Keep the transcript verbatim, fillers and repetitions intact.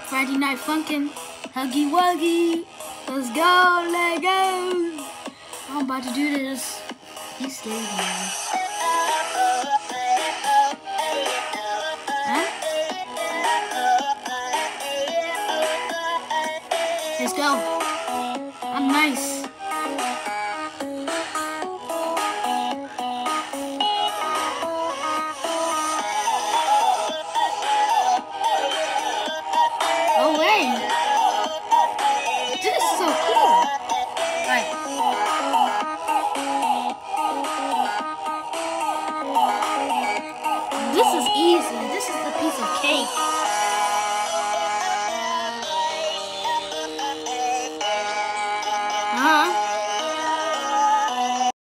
Friday night funkin', huggy wuggy. Let's go, let go. I'm about to do this. You scared me.